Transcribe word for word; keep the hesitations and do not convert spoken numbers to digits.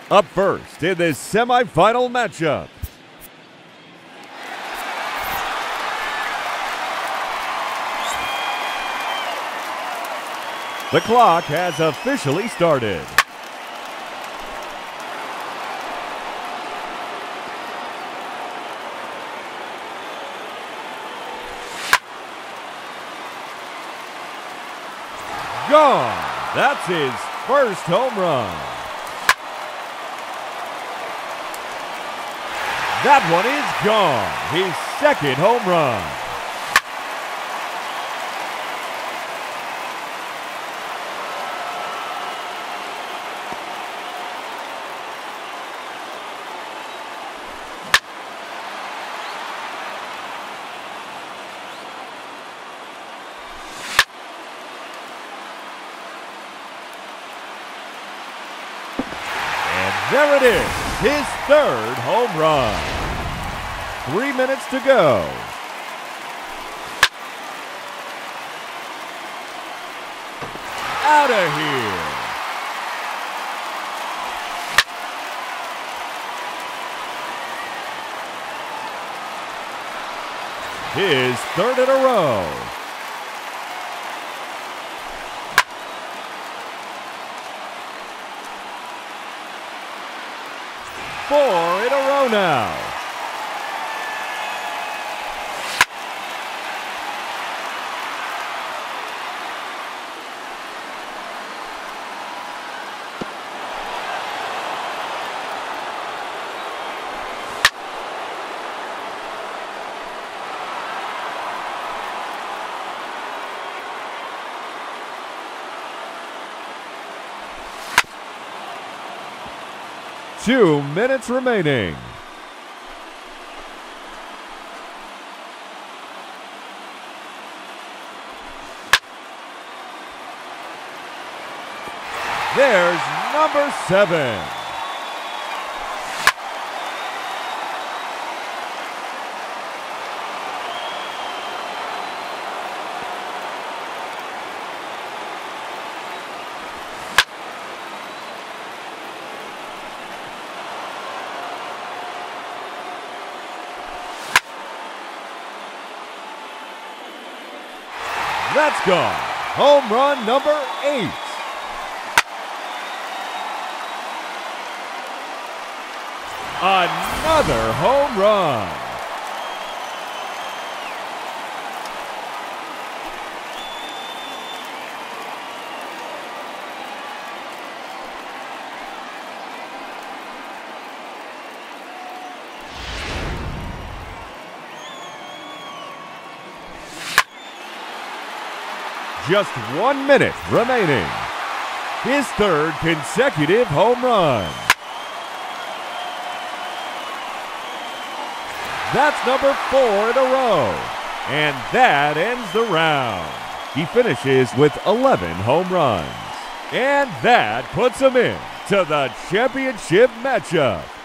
Up first in this semifinal matchup, the clock has officially started. Gone. That's his first home run. That one is gone. His second home run. There it is, his third home run. Three minutes to go. Out of here. His third in a row. Four in a row now. Two minutes remaining. There's number seven. That's gone. Home run number eight. Another home run. Just one minute remaining. His third consecutive home run. That's number four in a row. And that ends the round. He finishes with eleven home runs. And that puts him in to the championship matchup.